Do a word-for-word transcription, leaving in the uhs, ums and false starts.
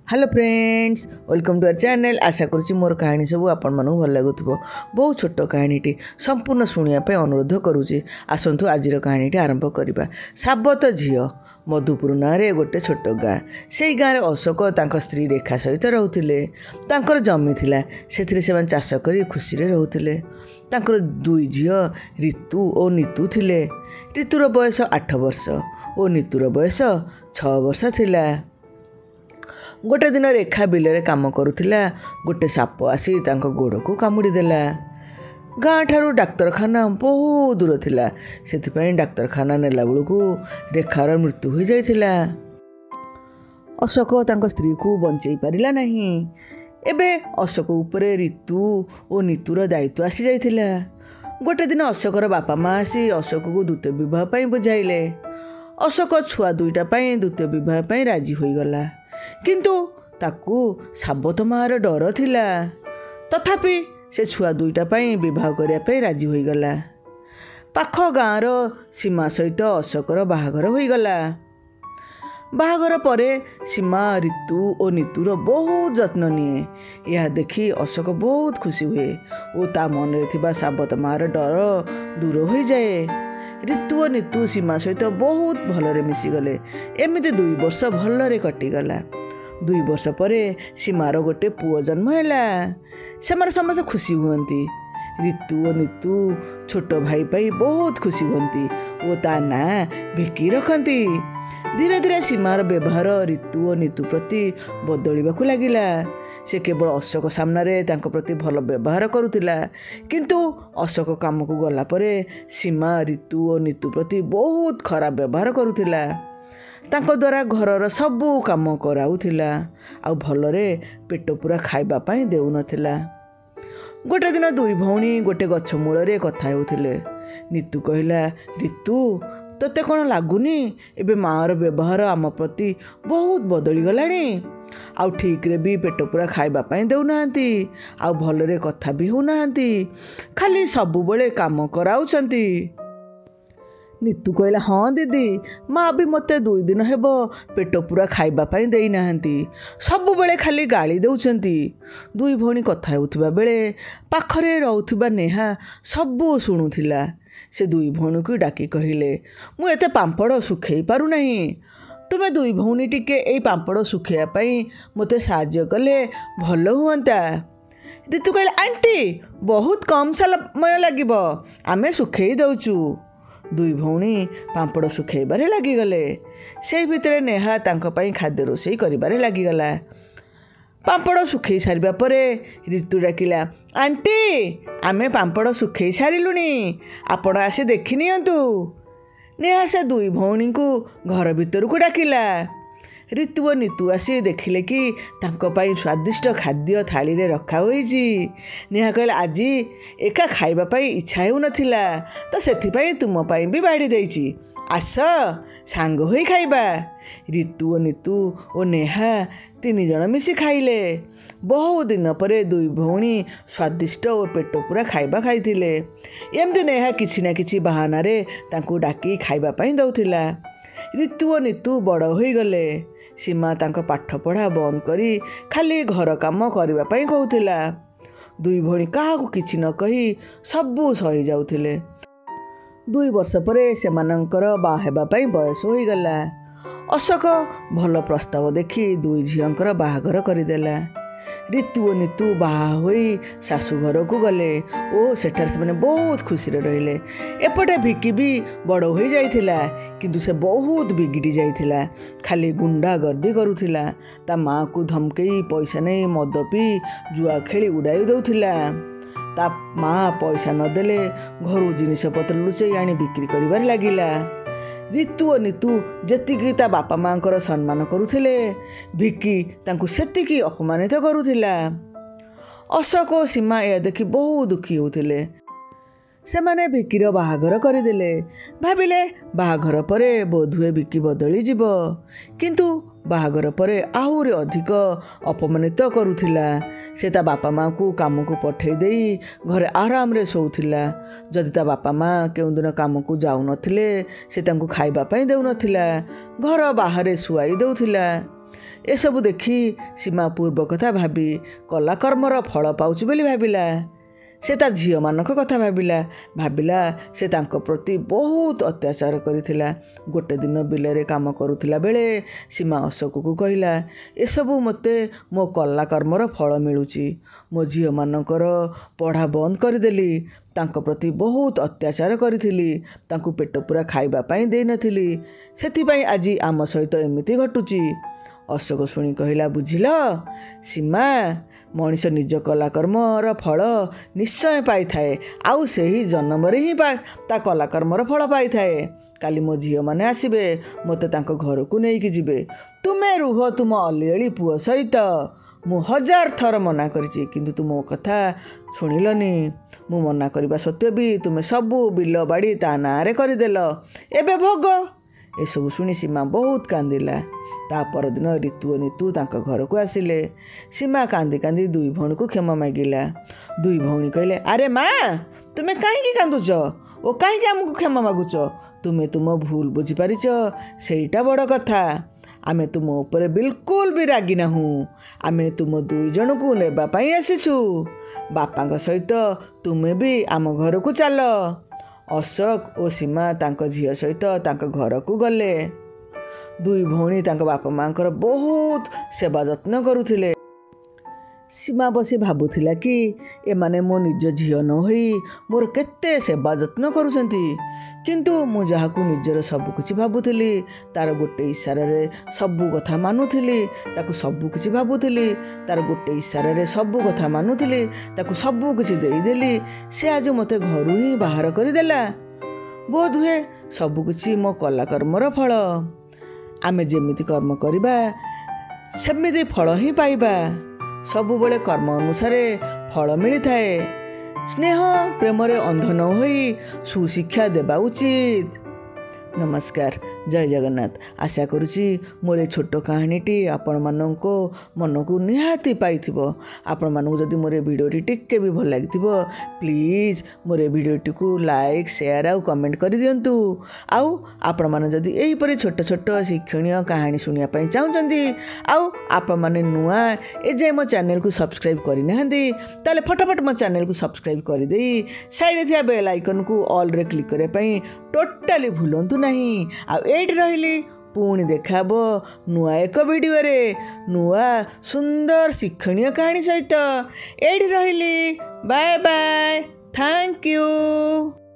Hello friends, welcome to our channel. आशा करुच्ची मोर कहानी सब आपण मानू भल लगुव। बहुत छोट कहानीटी संपूर्ण शुणापी अनुरोध करुच्ची। आसतु आज कहानीटी आरंभ करवा। साबत झील मधुपुर ना गोटे छोट गाँ। से गाँव में अशोक तांक स्त्री रेखा सहित रोते। तांकर जमी थिला, सेथिरे से चाष कर खुशी रोते। तांकर दुई झील ऋतु और नीतू थिले। ऋतुर बयस आठ वर्ष और नीतुर बयस छह वर्ष थिला। गोटे दिन रेखा बिलरे काम करुथिला। गोटे साप आसी तांको गोड़ को कामुड़ी देला। गाँ ठारू डाक्तरखाना बहुत दूर थिला, सेथिपई डाक्तरखाना नेला बेलू रेखार मृत्यु हो जाइथिला। अशोक तांको स्त्री को बंचई पारिला नहीं। एबे अशोक उपरे ऋतु और नीतुर दायित्व आसी जाइथिला। गोटे दिन अशोकर बापा माँ आसी अशोक को द्वितीय विवाह पई बुझाइले। अशोक छुआ दुईटा पई द्वितीय विवाह पई राजी होई गला, किंतु ताकू साबत मार डर थिला। तथापि से छुआ दुईटा पई विवाह करिया पई राजी होई गला। पाख गाँर सीमा सहित अशोकर बाहाघर होई गला। बाहाघर परे सीमा ऋतु और नीतुर बहुत जत्न निए। यह देखी अशोक बहुत खुशी हुए और ता मन रे थिबा साबत मार डर दूर हो जाए। ऋतु और नीतु सीमा सहित बहुत भलरे मिशीगले। एमती दुई वर्ष भलरे कटिगला। दुई वर्ष परे सीमार गोटे पुओ जन्म हैला। से समस्त खुशी हुअंती। ऋतु और नीतु छोट भाई पाई बहुत खुशी हुअंती और ता ना भिकी रखती। धीरे धीरे सीमार व्यवहार ऋतु और नीतु प्रति बदलिबाकु लागिला। से केवल अशोक सामने तांको प्रति भल व्यवहार करुतिला, किंतु अशोक काम को गला परे सीमा ऋतु और नीतु प्रति बहुत खराब व्यवहार करुतिला। तांको द्वारा घरर सबू काम कराउथिला आ भलरे पेट पूरा खाइबा पई देउ नथिला। गोटे दिन दुई भौणी गोटे गछ मूଳରେ कथा हेउथिले। नीतु कहिला, ऋतु तोते कौन लगुनि एबे मार व्यवहार आम प्रति बहुत बदली गलानी। आउ ठीक रे भी पेट पूरा खाइबा पई देउ नाहंती, आउ भलरे कथा भी हो नाहंती, खाली सबु बेले काम कराउछंती। नीतू कहला, हाँ दीदी, माँ भी मते दुई दिन हेबो पेट पूरा खाइबा पई देई नाहंती, सबु बेले खाली गाली देउछंती। दुई भौणी कथा हेउथिबा बेले पाखरे रहउथिबा नेहा सबु शुणुथिला। से दुई भौणी को डाकी कहिले, मु एते पांपड़ सुखेई पारु नहीं। तुमे दुई भौणी टिके एई पांपड़ सुखेया पई मते साहाय्य कले भल हुअंता। ऋतु कहले, आंटी बहुत कम समय लागिबो, आमे सुखेई दउचु। दुई भौणी पांपड़ सुखेबारे लागिगले। से भितरे नेहा तांको पई खाद्य रोषेई करिबारे लागिगला। पांपड़ सुखेई सारिबा परे ऋतु डाकिला, आंटी आमे पांपड़ सुखेई सारिलुनी, आपण आसी देखि नियंतु। नेहा से दुई भौणी को घर भीतर को डाकिला। ऋतु और नीतु आसी देखिले कि तांको पाई स्वादिष्ट खाद्य थाली रे रखा होईची। नेहा कहला, आज एका खाइबा पाई इच्छा हेउ नथिला, तो सेथि पाई तुम पाई भी बाड़ी देइची, आस सांग होई खाइबा। ऋतु और नीतु और नेहा तीन जन मिसी खाइले। बहु दिन परे दुई भौणी स्वादिष्ट और पेट पूरा खाइबा खाइथिले। एमती नेहा किछि ना किछि बहाना रे तांकु डाकी खाइबा पाई दउथिला। ऋतु और नीतु बड़ होई गले। सीमा तांको पाठ पढ़ा बंद करी खाली घर काम करबा पाई कहउथिला। दुई भौणी काहाकु किछि न कही सबु सही जाउथिले। दुई वर्ष परे सेमानंकर बाहा हेबा पाई बयस होई गला। अशोक भल प्रस्ताव देखि दुई झीलंकर बाहाघर करिदेला। ऋतु और नीतु बाहा होई शाशु घर को गले और सेठार से बहुत खुशी रहिले। एपटे भिकी भी बड़ हो जाइथिला, किंतु से बहुत बिगिड़ी जाइथिला। खाली गुंडा गर्दी करुथिला। ता माँ को धमकई पैसा नहीं मद पी जुआ खेली उड़ाई दउथिला। ता माँ पैसा नदेले घर जिनिस पत्र लुचई आनी बिक्री करिबार लागिला। ऋतु और नीतु जेतिकी ता बापा माँ को सम्मान करुथिले, भिकी तांकु सेतिकी अपमानित करुथिला। अशोक और सीमा यह देखि बहुत दुखी होउथिले। सेमाने भिकीर बाहाघर करिदेले। भाबिले बाहाघर परे बोधुए भिकी बदली जीव, किंतु बाहाघर परे आहुरी अधिक अपमानित करुथिला। से ता बापा माँ को काम को पठेई देई घरे आराम रे सोउथिला। जदि ता बापा माँ केउ दिन काम को जाउ नथिले, से तांकु खाइबा पई देउ नथिला, घर बाहरे सुआई देउथिला। एसबू देखी सीमा पूर्व कथा भाबी कला कर्मर फल पाउछि बोली भाबिला। से ता झील मानक कथा भाबिला भाबिला से तांको प्रति बहुत अत्याचार करिथिला। गोटे दिन बिलरे काम करुथिला बेले सीमा अशोक को कहला, एसबू मते मो कला कर्मर फल मिलुची। मो झील मानकर पढ़ा बंद करदेली, तांको प्रति बहुत अत्याचार करिथिली, तांको पेट पूरा खाइबा पाई देई नथिली, सेथिपाई आज आम सहित एमिति घटुची। अशोक शुणी कहला, बुझिल सीमा, मनीष निज कलाकर्मर फल निश्चय पाई थाए, आउ सेही जन्म ही ता कलाकर्मर फल पाई थाए। काली मो झील माने आसिबे, मते तांको घर को नेइकी जिबे। तुमे रुह तुम अलिअली पुओ सहित। मु हजार थर मना करिछि, किंतु तुम कथा शुणिलनी। मु मना करबा सत्य भी तुमे सबू बिल बाड़ी ता नारे करदेल, एबे भोग। एसबू शुणी सीमा बहुत कांदिला। ता परदिन ऋतु और नीतू तांको घर को आसिले। सीमा कांदी कांदी दुई भौणी को क्षमा मागिला। दुई भौणी कहले, अरे माँ, तुमे कहीं कांदुच ओ कहीं आमको क्षमा मागुच? तुमे तुम भूल बुझी पारिच, सेईटा बड़ कथा। आमे तुम ऊपर बिल्कुल भी रागी नाहूँ। आमे तुम दुई जन को नेबा पाई आसीछु। बापा सहित तुमे भी आम घर को चल। अशोक और सीमा तांको झील सहित तांको घर को गले। दुई भौणी तांको बापा मांकर बहुत सेवा जत्न करुथिले। सीमा बसी भाबुथिला कि एमाने मो निज झील न होई मोर केते सेवा जत्न करुछंती, किंतु मु जहाकू निजर सबु किछि भाबुथिली, तार गोटे इशारा रे सबु कथा मानुथिली, ताकू सबु किछि भाबुथिली, तार गोटे इशारा रे सबु कथा मानुथिली, ताकू सबु किछि देई देली। से आज मते घरु ही बाहर करि देला। बोध हुए सबु किछि मो कला कर्मर फल। आमे जेमिति कर्म करिबा सेमिति फल ही पाइबा। सबुबले कर्म अनुसारे फल मिली थाए। स्नेह प्रेम रे अंध न होई सुशिक्षा देबा उचित। नमस्कार, जय जगन्नाथ। आशा करुची मोर छोट कहानीटी आपण मानको मन को निहाती पाइथिबो। आपण मानको जदि मोर वीडियोटी टिके भी भल लागिथिबो, प्लीज मोर वीडियोटी को लाइक शेयर आउ कमेंट कर दियंतु। आउ आपण माने जदि एही परि छोट छोट शिक्षणीय कहानी सुनिया पई चाहुचंती, आउ आपण माने नुआ ए जे मो चैनल को सब्सक्राइब करि नहंदी, ताले फटाफट मो चैनल को सब्सक्राइब कर देई साइड थिया बेल आइकन को ऑल रे क्लिक करे पई टोटली भूलंतु नहीं। आ एट रहिली पुणी देखाबो नुआ एक वीडियो रे नुआ सुंदर शिक्षणीय कहानी सहित। एट रहिली, बाय बाय, थैंक यू।